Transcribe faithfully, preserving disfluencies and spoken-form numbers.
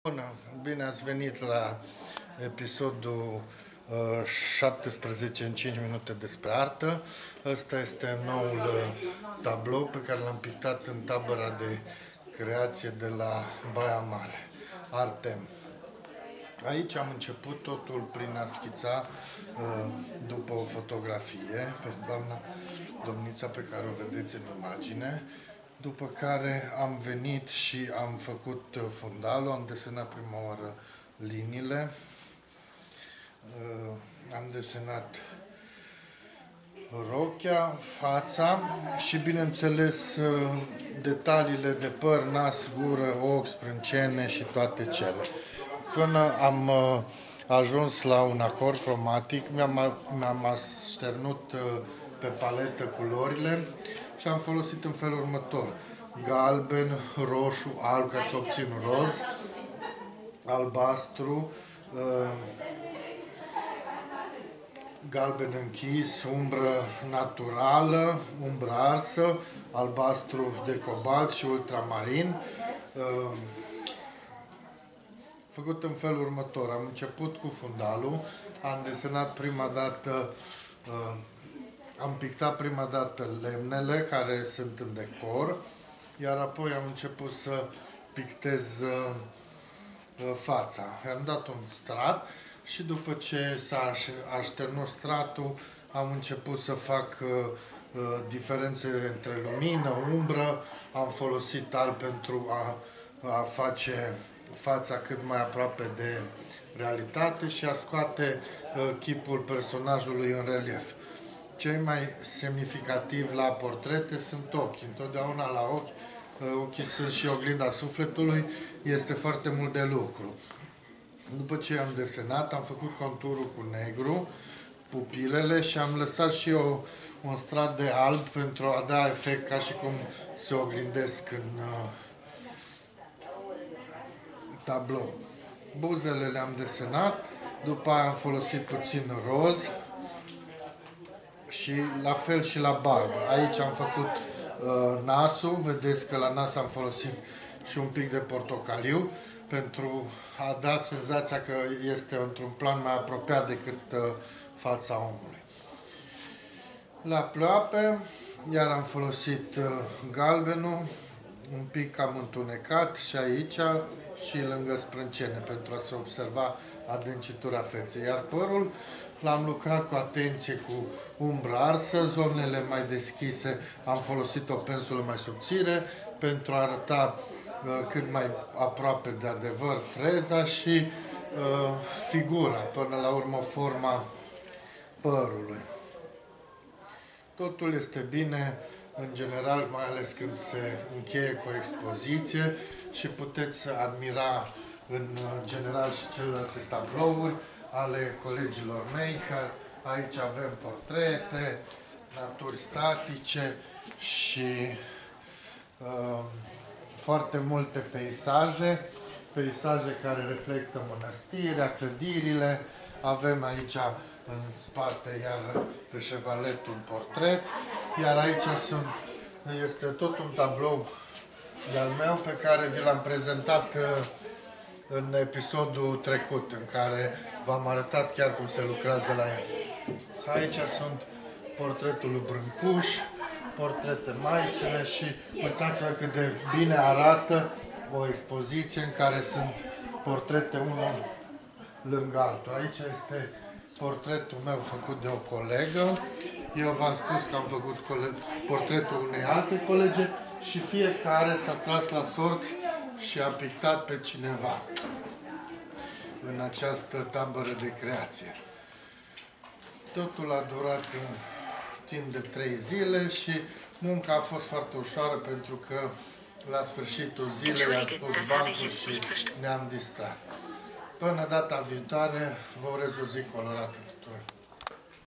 Bună, bine ați venit la episodul uh, șaptesprezece în cinci minute despre artă. Ăsta este noul uh, tablou pe care l-am pictat în tabăra de creație de la Baia Mare, Artem. Aici am început totul prin a schița uh, după o fotografie pe doamna domnița pe care o vedeți în imagine. După care am venit și am făcut fundalul, am desenat prima oară liniile, am desenat rochia, fața și, bineînțeles, detaliile de păr, nas, gură, ochi, sprâncene și toate cele. Până am ajuns la un acord cromatic, mi-am, mi-am așternut pe paletă culorile și am folosit în felul următor: galben, roșu, alb, ca să obțin roz, albastru, galben închis, umbră naturală, umbră arsă, albastru de cobalt și ultramarin. Făcut în felul următor: am început cu fundalul, am desenat prima dată, am pictat prima dată lemnele care sunt în decor, iar apoi am început să pictez fața. I-am dat un strat și după ce s-a așternut stratul, am început să fac diferențe între lumină, umbră, am folosit alb pentru a, a face fața cât mai aproape de realitate și a scoate chipul personajului în relief. Cei mai semnificativi la portrete sunt ochii. Întotdeauna la ochi, ochii sunt și oglinda sufletului, este foarte mult de lucru. După ce am desenat, am făcut conturul cu negru, pupilele, și am lăsat și eu un strat de alb pentru a da efect ca și cum se oglindesc în uh, tablou. Buzele le-am desenat, după aia am folosit puțin roz și la fel și la barbă. Aici am făcut uh, nasul, vedeți că la nas am folosit și un pic de portocaliu pentru a da senzația că este într-un plan mai apropiat decât uh, fața omului. La ploape, iar am folosit uh, galbenul, un pic am întunecat și aici și lângă sprâncene pentru a se observa adâncitura feței. Iar părul l-am lucrat cu atenție cu umbră arsă, zonele mai deschise am folosit o pensulă mai subțire pentru a arăta uh, cât mai aproape de adevăr freza și uh, figura, până la urmă forma părului. Totul este bine, în general, mai ales când se încheie cu o expoziție și puteți admira în general și celelalte tablouri ale colegilor mei, că aici avem portrete, naturi statice și uh, foarte multe peisaje, peisaje care reflectă mănăstirea, clădirile. Avem aici în spate, iar pe șevalet, un portret, iar aici sunt, este tot un tablou de-al meu pe care vi l-am prezentat în episodul trecut, în care v-am arătat chiar cum se lucrează la el. Aici sunt portretul lui Brâncuș, portrete maicele și uitați-vă cât de bine arată o expoziție în care sunt portrete unul lângă altul. Aici este portretul meu făcut de o colegă. Eu v-am spus că am făcut portretul unei alte colege și fiecare s-a tras la sorți și a pictat pe cineva în această tabără de creație. Totul a durat în timp de trei zile și munca a fost foarte ușoară pentru că la sfârșitul zilei am spus bancul și ne-am distrat. Până data viitoare, vă urez o zi colorată tuturor!